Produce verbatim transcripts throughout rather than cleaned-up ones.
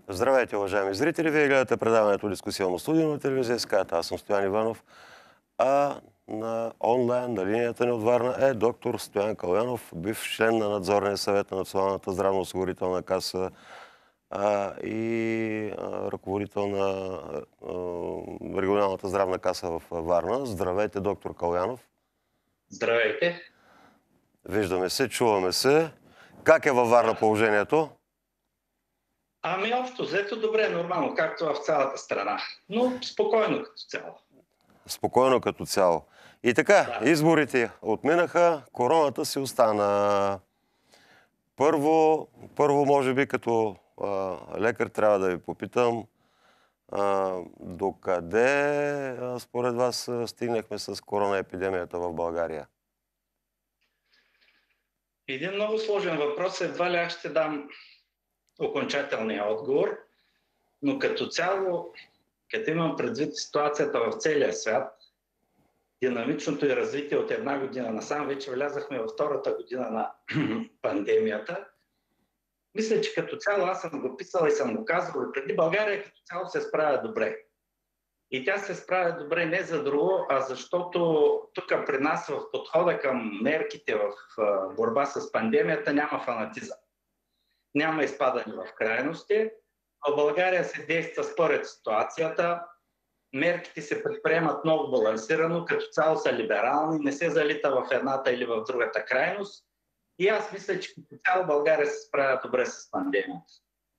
Здравейте, уважаеми зрители! Вие гледате предаването Дискусионно студио на телевизия СКАТ. Аз съм Стоян Иванов, а на онлайн, на линията ни от Варна е доктор Стоян Калоянов, бивш член на надзорния съвет на Националната здравноосигурителна каса а, и а, ръководител на а, регионалната здравна каса в Варна. Здравейте, доктор Калоянов! Здравейте! Виждаме се, чуваме се. Как е във Варна положението? Ами общо взето добре, нормално, както в цялата страна, но спокойно като цяло. Спокойно като цяло. И така, Да. изборите отминаха, короната си остана. Първо, първо може би като а, лекар трябва да ви попитам, а, докъде а, според вас стигнахме с коронаепидемията в България? Един много сложен въпрос, едва ли аз ще дам окончателния отговор, но като цяло, като имам предвид ситуацията в целия свят, динамичното и развитие от една година насам, вече влязахме във втората година на пандемията. Мисля, че като цяло аз съм го писал и съм го казвал и преди, България като цяло се справя добре. И тя се справя добре не за друго, а защото тук при нас в подхода към мерките в борба с пандемията няма фанатизъм. Няма изпадане в крайности. В България се действа според ситуацията. Мерките се предприемат много балансирано, като цяло са либерални, не се залита в едната или в другата крайност. И аз мисля, че като цяло България се справя добре с пандемията.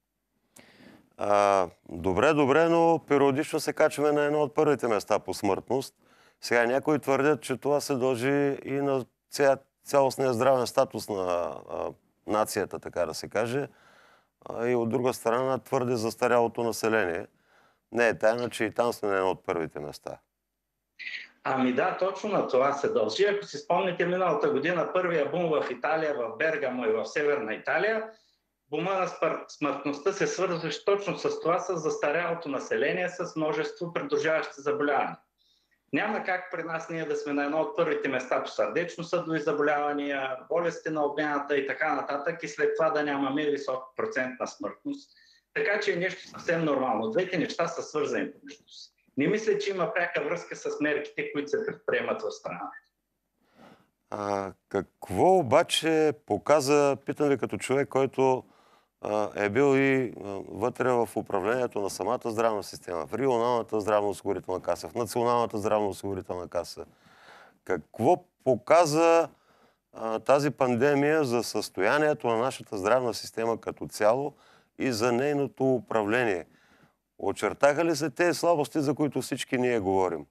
А, добре, добре, но периодично се качваме на едно от първите места по смъртност. Сега някои твърдят, че това се дължи и на ця, цялостния здравен статус на а, нацията, така да се каже. А, и от друга страна твърде застарялото население. Не е тайна, че и там сме на едно от първите места. Ами да, точно на това се дължи. Ако си спомните миналата година, първия бум в Италия, в Бергамо и в Северна Италия, бума на смъртността се свързваше точно с това, с застарялото население, с множество придружаващи заболявания. Няма как при нас ние да сме на едно от първите места по сърдечно-съдови заболявания, болести на обмяната и така нататък, и след това да нямаме висок процент на смъртност. Така че е нещо съвсем нормално. Двете неща са свързани помежду си. Не мисля, че има пряка връзка с мерките, които се предприемат в страната. А, какво обаче показа, питам ви като човек, който а, е бил и а, вътре в управлението на самата здравна система, в регионалната здравноосигурителна каса, в националната здравноосигурителна каса. Какво показа а, тази пандемия за състоянието на нашата здравна система като цяло и за нейното управление? Очертаха ли се тези слабости, за които всички ние говорим?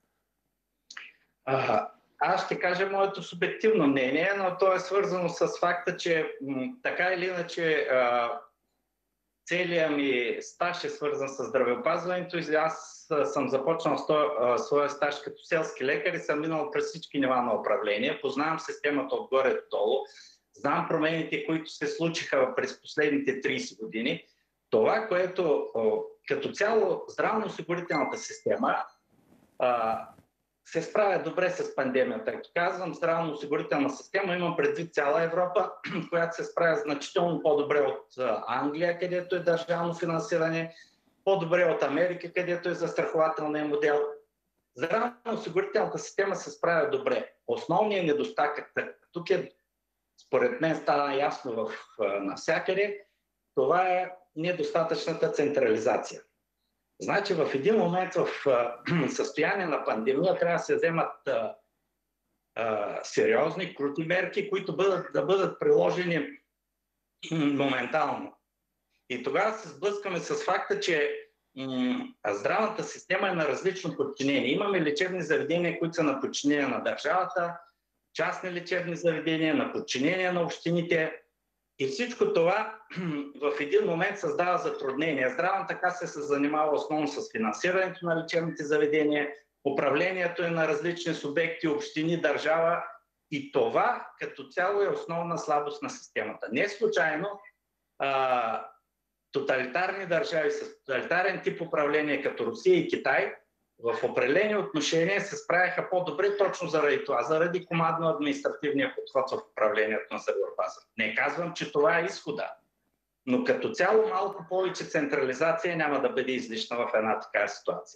А, аз ще кажа моето субективно мнение, но то е свързано с факта, че м, така или иначе а, целият ми стаж е свързан с здравеопазването и аз а, съм започнал сто, а, своя стаж като селски лекар и съм минал през всички нива на управление. Познавам системата отгоре до долу, знам промените, които се случиха през последните трийсет години. Това, което о, като цяло здравноосигурителната система а, се справя добре с пандемията. Като казвам здравноосигурителна система, имам предвид цяла Европа, която се справя значително по-добре от Англия, където е държавно финансиране, по-добре от Америка, където е застрахователния модел. Здравноосигурителната система се справя добре. Основният недостатък, тук е, според мен стана ясно в, навсякъде, това е недостатъчната централизация. Значи в един момент в състояние на пандемия трябва да се вземат а, а, сериозни, крути мерки, които бъдат, да бъдат приложени моментално. И тогава се сблъскаме с факта, че м- здравната система е на различно подчинение. Имаме лечебни заведения, които са на подчинение на държавата, частни лечебни заведения, на подчинение на общините. И всичко това в един момент създава затруднения. Здравната каса се занимава основно с финансирането на лечебните заведения, управлението е на различни субекти, общини, държава. И това като цяло е основна слабост на системата. Не случайно а, тоталитарни държави с тоталитарен тип управление като Русия и Китай в определени отношения се справяха по-добре точно заради това, заради командно-административния подход в управлението на здравеопазването. Не казвам, че това е изхода. но като цяло малко повече централизация няма да бъде излишна в една такава ситуация.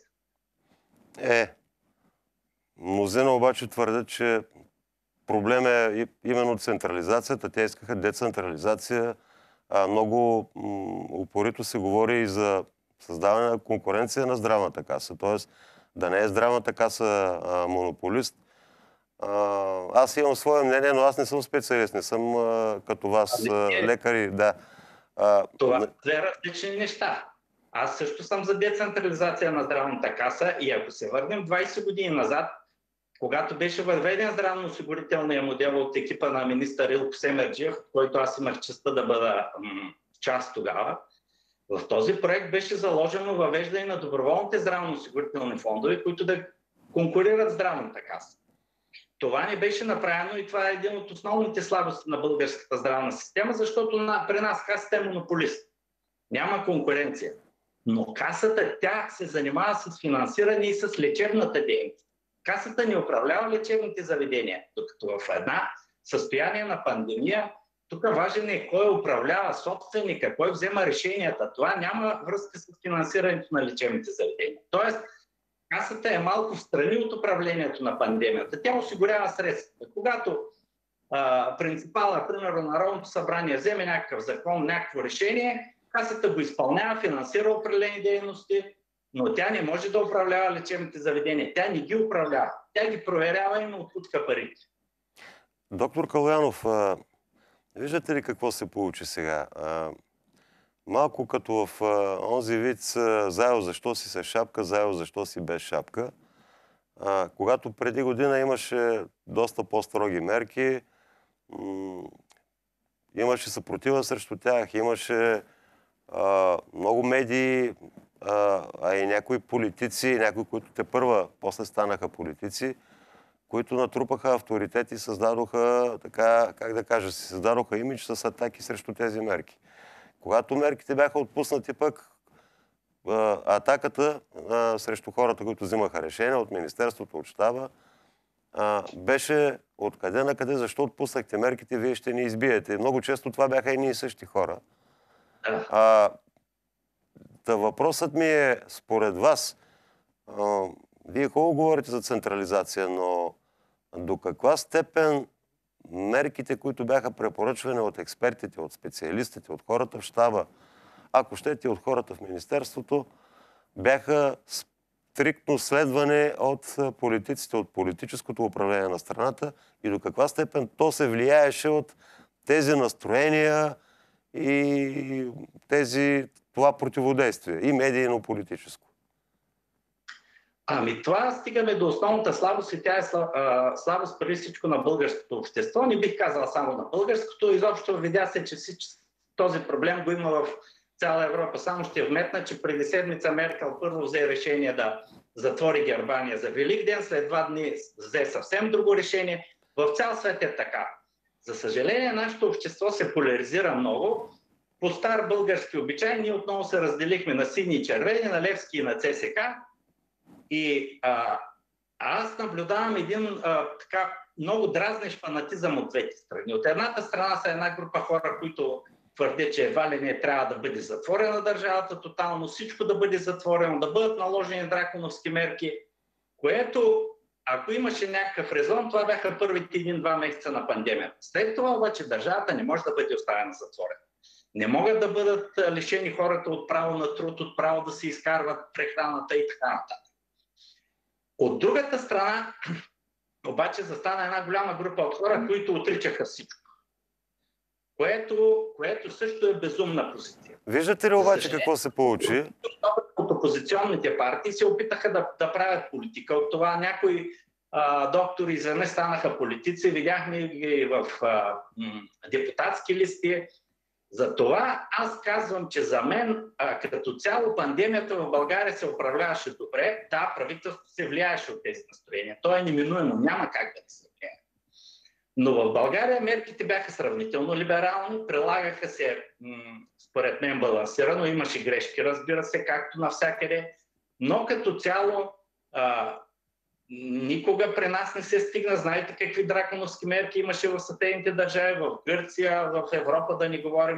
Е, мнозина обаче твърдят, че проблем е именно централизацията. Те искаха децентрализация. А много упорито се говори и за създаване на конкуренция на здравната каса. Т.е. да не е здравната каса а, монополист. А, аз имам свое мнение, но аз не съм специалист, не съм а, като вас, а, лекари. Да. А, Това са две различни неща. Аз също съм за децентрализация на здравната каса и ако се върнем двайсет години назад, когато беше въведен здравноосигурителния модел от екипа на министър Илко Семерджиев, в който аз имах честта да бъда м- част тогава, в този проект беше заложено въвеждане на доброволните здравноосигурителни фондове, които да конкурират здравната каса. Това не беше направено и това е един от основните слабости на българската здравна система, защото на, при нас касата е монополист. Няма конкуренция. Но касата, тя се занимава с финансиране и с лечебната дейност. Касата не управлява лечебните заведения, докато в една състояние на пандемия, тук важен е кой управлява собственика, кой взема решенията. Това няма връзка с финансирането на лечебните заведения. Тоест, касата е малко встрани от управлението на пандемията. Тя осигурява средства. Когато а, принципала, примерно Народното събрание, вземе някакъв закон, някакво решение, касата го изпълнява, финансира определени дейности, но тя не може да управлява лечебните заведения. Тя не ги управлява. Тя ги проверява и му отпуска парите. Доктор Калоянов, а, виждате ли какво се получи сега? А, малко като в а, онзи вид Зайл, защо си с шапка, Зайл, защо си без шапка. А, когато преди година имаше доста по-строги мерки, м- имаше съпротива срещу тях, имаше а, много медии, а, а и някои политици, някои, които те първа после станаха политици, които натрупаха авторитет и създадоха, така, как да кажа, си създадоха имидж с атаки срещу тези мерки. Когато мерките бяха отпуснати пък, а, атаката а, срещу хората, които взимаха решения от Министерството, от щаба, а, беше откъде на къде, защо отпуснахте мерките, вие ще ни избиете. Много често това бяха едни и същи хора. А, да, въпросът ми е, според вас, а, вие хубаво говорите за централизация, но до каква степен мерките, които бяха препоръчвани от експертите, от специалистите, от хората в щаба, ако щете от хората в Министерството, бяха стриктно следване от политиците, от политическото управление на страната и до каква степен то се влияеше от тези настроения и тези, това противодействие, и медийно-политическо? Ами това стигаме до основната слабост и тя е слабост преди всичко на българското общество. Не бих казал само на българското. Изобщо видя се, че този проблем го има в цяла Европа. Само ще вметна, че преди седмица Меркел първо взе решение да затвори Германия за Великден, след два дни взе съвсем друго решение. В цял свет е така. За съжаление, нашето общество се поляризира много. По стар български обичай ние отново се разделихме на сини и червени, на Левски и на ЦСК. И а, аз наблюдавам един а, така много дразнещ фанатизъм от двете страни. От едната страна са една група хора, които твърдят, че едва ли не трябва да бъде затворена държавата тотално, всичко да бъде затворено, да бъдат наложени драконовски мерки, което, ако имаше някакъв резон, това бяха първите един-два месеца на пандемията. След това обаче държавата не може да бъде оставена затворена. Не могат да бъдат лишени хората от право на труд, от право да се изкарват прехраната и така нататък. От другата страна, обаче, застана една голяма група от хора, които отричаха всичко. Което, което също е безумна позиция. Виждате ли обаче какво се получи? От опозиционните партии се опитаха да, да правят политика. От това някои а, доктори изведнъж станаха политици. Видяхме ги в а, м, депутатски листи. Затова аз казвам, че за мен а, като цяло пандемията в България се управляваше добре. Да, правителството се влияеше от тези настроения. То е неминуемо, няма как да се влияе. Но в България мерките бяха сравнително либерални, прилагаха се м- според мен балансирано, имаше грешки, разбира се, както навсякъде, но като цяло а, никога при нас не се стигна. Знаете какви драконовски мерки имаше в съседните държави, в Гърция, в Европа, да не говорим.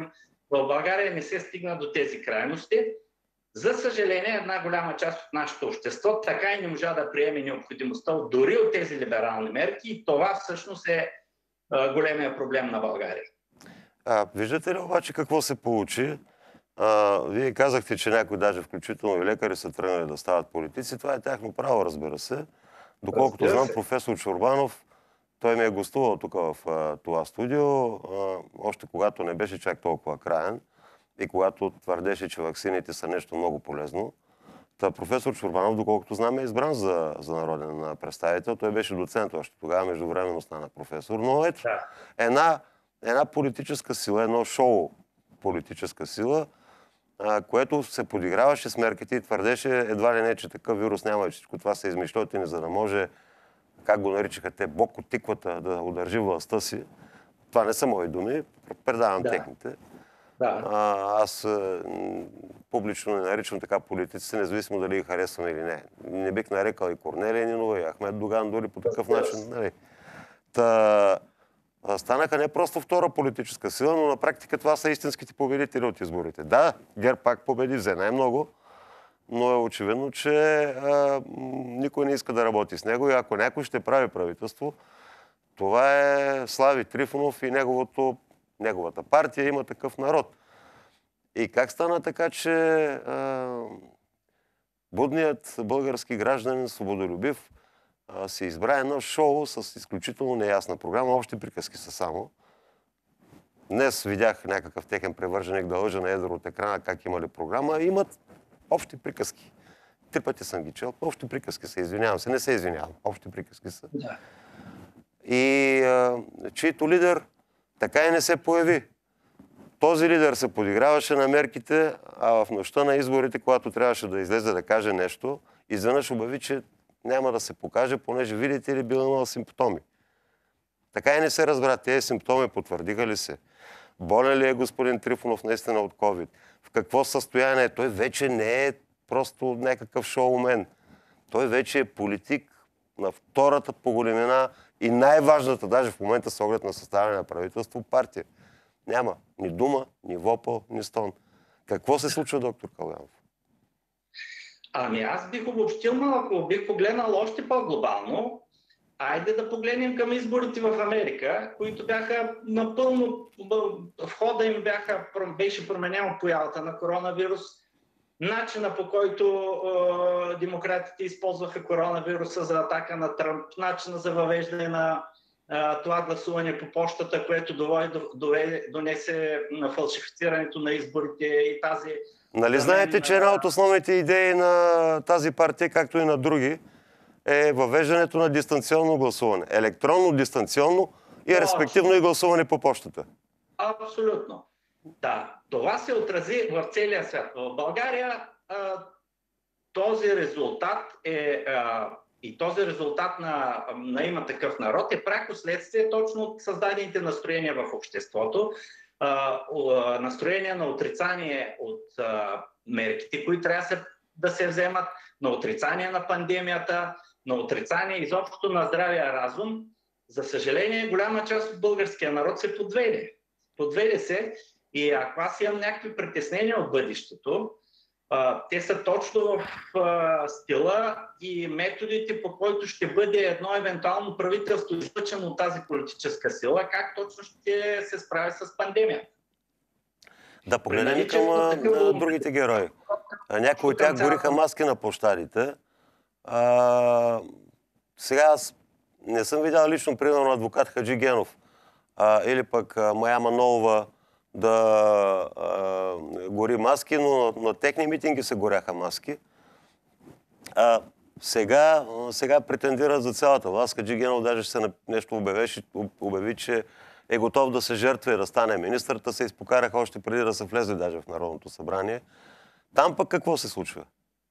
В България не се стигна до тези крайности. За съжаление, една голяма част от нашето общество така и не можа да приеме необходимостта дори от тези либерални мерки и това всъщност е а, големия проблем на България. А, виждате ли обаче какво се получи? А, вие казахте, че някои даже включително и лекари са тръгнали да стават политици. Това е тяхно право, разбира се. Доколкото Разбира знам, се. професор Чорбанов, той ми е гостувал тук в а, това студио, а, още когато не беше чак толкова краен и когато твърдеше, че ваксините са нещо много полезно. Та професор Чорбанов, доколкото знам, е избран за, за народен представител. Той беше доцент още тогава, междувременно стана професор. Но ето, Да. една, една политическа сила, едно шоу политическа сила, а, което се подиграваше с мерките и твърдеше едва ли не, че такъв вирус няма и всичко това са измишлетини, за да може, как го наричаха те, Бог от тиквата да удържи властта си. Това не са мои думи, предавам Да. техните. Да. А, аз а, публично не наричам така политиците, независимо дали ги харесвам или не. Не бих нарекал и Корнелия Нинова, и Ахмед Доган дори по такъв начин. Нали. Та, станаха не просто втора политическа сила, но на практика това са истинските победители от изборите. Да, ГЕРБ пак победи, взе най-много, но е очевидно, че а, никой не иска да работи с него и ако някой ще прави правителство, това е Слави Трифонов и неговото, неговата партия Има такъв народ. И как стана така, че а, будният български гражданин, свободолюбив, а, се избра едно шоу с изключително неясна програма, общи приказки са само. Днес видях някакъв техен превърженик да лъжа на едро от екрана как имали програма. Имат общи приказки. Три пъти съм ги чел. Общи приказки са, извинявам се. Не се извинявам. Общи приказки са. Да. И а, чието лидер така и не се появи. Този лидер се подиграваше на мерките, а в нощта на изборите, когато трябваше да излезе да каже нещо, изведнъж обяви, че няма да се покаже, понеже, видите ли, бил имал симптоми. Така и не се разбра. Тези симптоми потвърдиха ли се? Болен ли е господин Трифонов наистина от ковид? В какво състояние е? Той вече не е просто някакъв шоумен. Той вече е политик на втората по големина и най-важната, даже в момента с оглед на съставяне на правителство, партия. Няма ни дума, ни вопъл, ни стон. Какво се случва, доктор Калганов? Ами аз бих обобщил малко, бих погледнал още по-глобално. Айде да погледнем към изборите в Америка, които бяха напълно, в хода им бяха, беше променена появата на коронавирус. Начина, по който е, демократите използваха коронавируса за атака на Тръмп, начина за въвеждане на е, това гласуване по почтата, което доведе, донесе на фалшифицирането на изборите и тази... Нали знаете, че една от основните идеи на тази партия, както и на други, е въвеждането на дистанционно гласуване. Електронно, дистанционно и О, респективно и гласуване по почтата. Абсолютно. Да, това се отрази в целия свят. В България а, този резултат е а, и този резултат на, на Има такъв народ е пряко следствие точно от създадените настроения в обществото. А, а, настроения на отрицание от а, мерките, които трябва да се, да се вземат, на отрицание на пандемията, на отрицание изобщо на здравия разум. За съжаление, голяма част от българския народ се подведе. Подведе се и ако аз имам някакви притеснения от бъдещето, а, те са точно в а, стила и методите, по който ще бъде едно евентуално правителство излъчено от тази политическа сила, как точно ще се справи с пандемията. Да погледнем към а, такъв... другите герои. А, някои от тях гориха маски на площадите. А, сега аз не съм видял лично, примерно, адвокат Хаджи Генов а, или пък а, Мая Манолова да а, гори маски, но на техни митинги се горяха маски. А, сега, сега претендират за цялата власт. Хаджи Генов даже се нещо обявеше, обяви, че е готов да се жертва и да стане министърта. Се изпокараха още преди да са влезли даже в Народното събрание. Там пък какво се случва?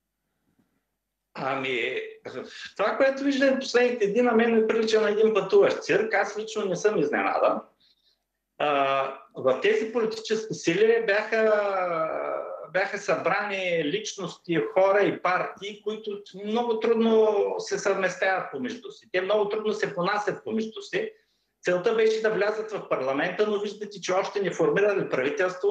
Ами, това, което виждам последните дни, на мен ме прилича на един пътуващ цирк. Аз лично не съм изненадан. А, в тези политически сили бяха, бяха събрани личности, хора и партии, които много трудно се съвместяват помежду си. Те много трудно се понасят помежду си. Целта беше да влязат в парламента, но виждате, че още не формирали правителство.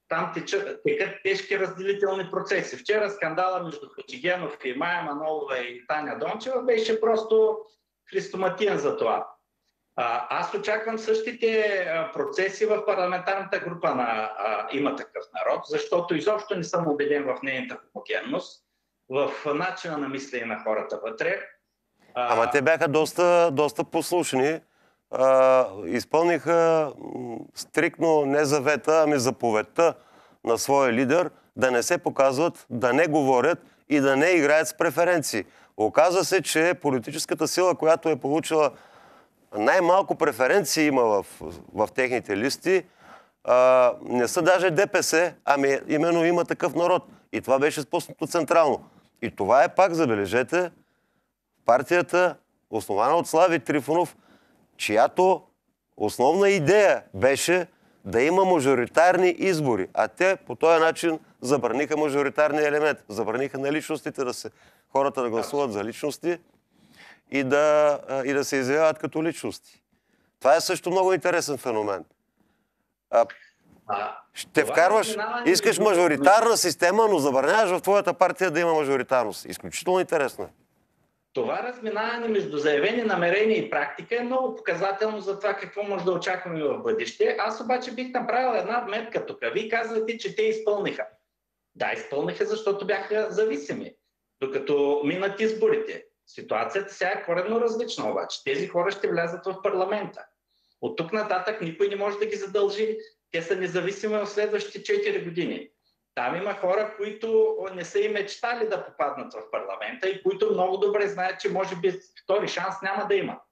там течат, текат тежки разделителни процеси. Вчера скандала между Хаджигенов и Мая Манолова и Таня Дончева беше просто хрестоматиен за това. А, аз очаквам същите а, процеси в парламентарната група на а, Има такъв народ, защото изобщо не съм убеден в нейната хомогенност, в начина на мислене на хората вътре. А, Ама те бяха доста, доста послушни. А, изпълниха стриктно не завета, ами заповедта на своя лидер да не се показват, да не говорят и да не играят с преференции. Оказва се, че политическата сила, която е получила най-малко преференции има в, в техните листи, а, не са даже ДПС, ами именно Има такъв народ. И това беше спуснато централно. И това е пак, забележете, партията, основана от Слави Трифонов, чиято основна идея беше да има мажоритарни избори. А те по този начин забраниха мажоритарния елемент. Забраниха на личностите да се, хората да гласуват за личности и да, и да се изявяват като личности. Това е също много интересен феномен. А, а, ще вкарваш, искаш мажоритарна система, но забраняваш в твоята партия да има мажоритарност. Изключително интересно е. Това разминаване между заявени намерения и практика е много показателно за това какво може да очакваме в бъдеще. Аз обаче бих направил една вметка тук. Вие казвате, че те изпълниха. Да, изпълниха, защото бяха зависими, докато минат изборите. Ситуацията сега е коренно различна обаче. Тези хора ще влязат в парламента. От тук нататък никой не може да ги задължи. Те са независими в следващите четири години. Там има хора, които не са и мечтали да попаднат в парламента и които много добре знаят, че може би втори шанс няма да има.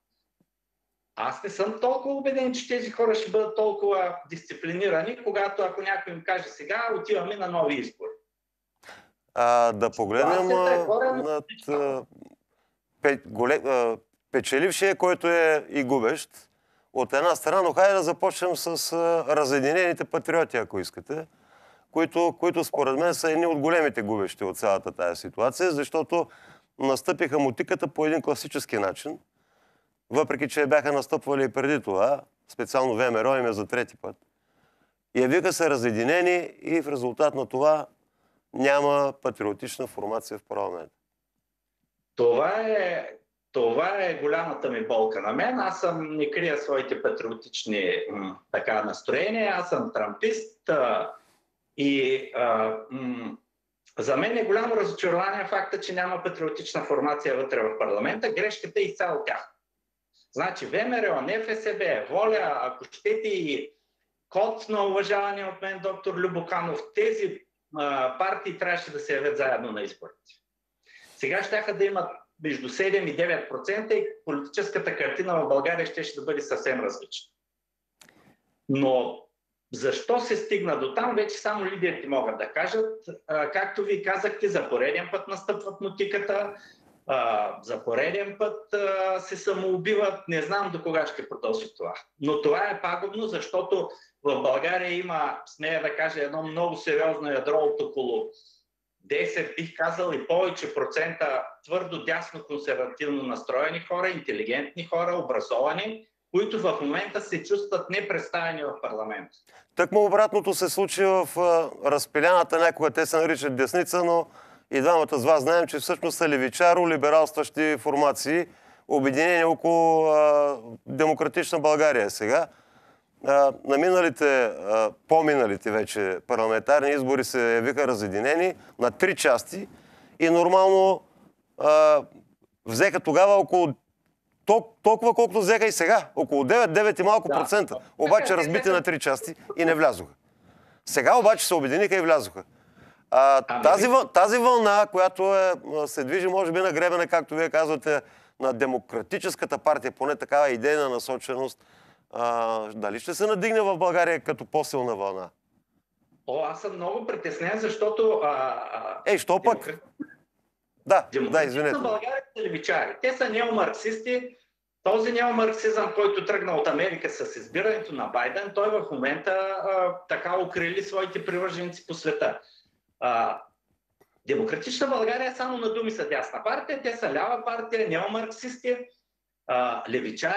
Аз не съм толкова убеден, че тези хора ще бъдат толкова дисциплинирани, когато ако някой им каже сега, отиваме на нови избори. А, да погледнем е над пе, голем, печелившия, който е и губещ. От една страна, но хайде да започнем с разединените патриоти, ако искате, които, които според мен са едни от големите губещи от цялата тая ситуация, защото настъпиха мотиката по един класически начин, въпреки че бяха настъпвали и преди това, специално ВМРО им е за трети път. Явиха се разединени и в резултат на това няма патриотична формация в парламент. Това е, това е голямата ми болка на мен. Аз съм, не крия своите патриотични м, така настроения. Аз съм трампист а, и а, м, за мен е голямо разочарование факта, че няма патриотична формация вътре в парламента. Грешката е изцяло тях. Значи ВМРО, НФСБ, Воля, ако щете и Код на уважаване от мен доктор Любоканов, тези а, партии трябваше да се явят заедно на изборите. Сега щяха да имат между седем и девет процента и политическата картина в България ще, ще да бъде съвсем различна. Но защо се стигна до там, вече само лидерите могат да кажат. А, както ви казахте, за пореден път настъпват мотиката, а, за пореден път а, се самоубиват. Не знам до кога ще продължи това. Но това е пагубно, защото в България има, смея да кажа, едно много сериозно ядро от около десет, бих казал и повече процента твърдо дясно консервативно настроени хора, интелигентни хора, образовани, които в момента се чувстват непредставени в парламента. Тъкмо обратното се случи в а, разпиляната, някога те се наричат десница, но и двамата с вас знаем, че всъщност са левичаро-либералстващи формации, обединени около а, демократична България сега. А, на миналите, а, по-миналите вече парламентарни избори се явиха разединени на три части и нормално а, взеха тогава около тол- толкова колкото взеха и сега. Около девет-девет и малко Да. процента. Обаче разбити на три части и не влязоха. Сега обаче се обединиха и влязоха. А, тази, въл, тази вълна, която е, се движи може би на гребена, както вие казвате, на демократическата партия, поне такава идейна насоченост, а, дали ще се надигне в България като по-силна вълна? О, аз съм много притеснен, защото... А, а, Ей, що пък? демократ... Да, да, Демократична извинете. България са левичари. Те са неомарксисти. Този неомарксизъм, който тръгна от Америка с избирането на Байден, той в момента а, така укрили своите привърженици по света. А, Демократична България само на думи са дясна партия, те са лява партия, неомарксисти, а, левичари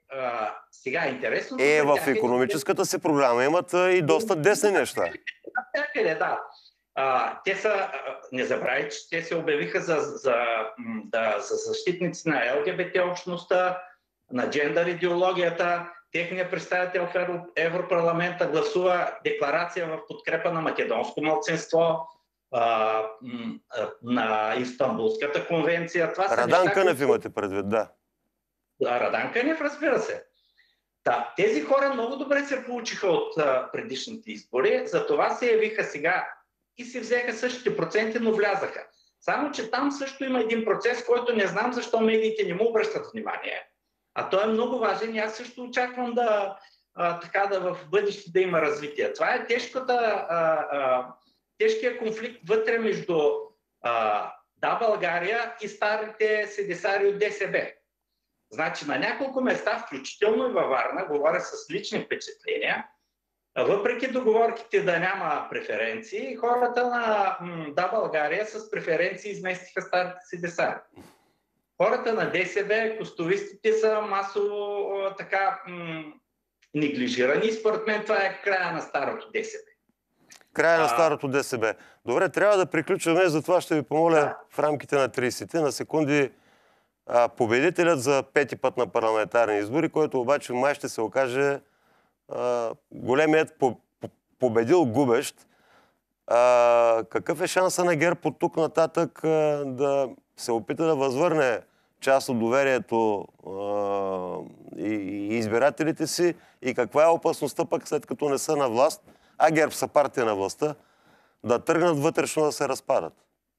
а, сега интересно... Е, в икономическата си програма имат и доста десни неща. Навсякъде, да. А, те са, не забравяйте, че те се обявиха за, за, да, за защитници на Ел Ге Би Те общността, на джендър идеологията. Техният представител в Европарламента гласува декларация в подкрепа на македонско малцинство, а, на Истанбулската конвенция. Това Радан Кънев имате предвид, да. Да, Радан Кънев, разбира се. Да, тези хора много добре се получиха от а, предишните избори, затова се явиха сега и си взеха същите проценти, но влязаха. Само, че там също има един процес, който не знам защо медиите не му обръщат внимание. А той е много важен и аз също очаквам да, а, така да в бъдеще да има развитие. Това е тежката, а, а, тежкият конфликт вътре между а, Да, България и старите седесари от Де Ес Бе. Значи на няколко места, включително и във Варна, говоря с лични впечатления, въпреки договорките да няма преференции, хората на Да, България с преференции изместиха старите седесари. Хората на Де Ес Бе, костовистите са масово така м- неглижирани и според мен това е края на старото Де Ес Бе. Края на старото Де Ес Бе. Добре, трябва да приключваме, затова ще ви помоля Да. в рамките на трийсет на секунди а, победителят за пети път на парламентарни избори, който обаче май ще се окаже а, големият по- по- победил губещ. А, какъв е шанса на ГЕРБ от тук нататък а, да се опита да възвърне част от доверието а, и, и избирателите си и каква е опасността пък след като не са на власт, а ГЕРБ са партия на властта, да тръгнат вътрешно да се разпадат?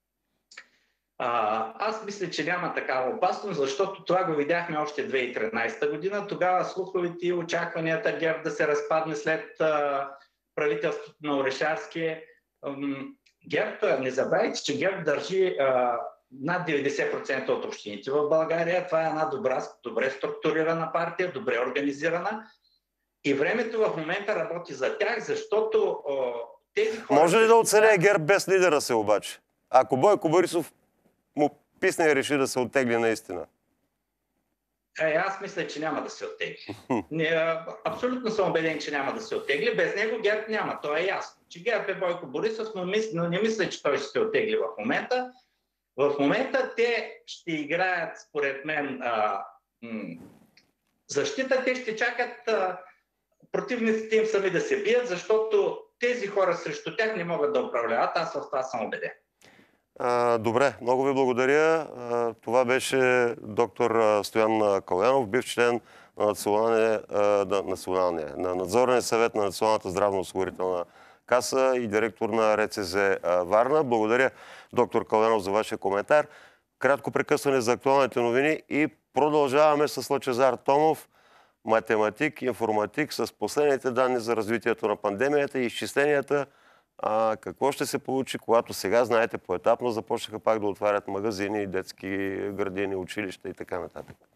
А, аз мисля, че няма такава опасност, защото това го видяхме още две хиляди и тринадесета година. Тогава слуховете и очакванията ГЕРБ да се разпадне след а, правителството на Орешарски. Ам, ГЕРБ, не забравяйте, че ГЕРБ държи а, над деветдесет процента от общините в България. Това е една добра, добре структурирана партия, добре организирана. И времето в момента работи за тях, защото а, тези хора... Може ли да оцелее ГЕРБ без лидера си обаче? Ако Бойко Борисов му писне и реши да се оттегли наистина. Е, аз мисля, че няма да се оттегли. Не, абсолютно съм убеден, че няма да се оттегли. Без него ГЕРБ няма. То е ясно. Че ГЕРБ е Бойко Борисов, но, мис... но не мисля, че той ще се оттегли в момента. В момента те ще играят, според мен, а, м- защита. Те ще чакат а, противниците им сами да се бият, защото тези хора срещу тях не могат да управляват. Аз в това съм убеден. А, добре, много ви благодаря. А, това беше доктор Стоян Каленов, бив член на, националния, а, на, националния, на надзорния съвет на Националната здравноосигурителна каса и директор на Р Ц З Варна. Благодаря, доктор Каленов, за вашия коментар. Кратко прекъсване за актуалните новини и продължаваме с Лъчезар Томов, математик, информатик, с последните данни за развитието на пандемията и изчисленията. А, какво ще се получи, когато сега, знаете, поетапно започнаха пак да отварят магазини, детски градини, училища и така нататък.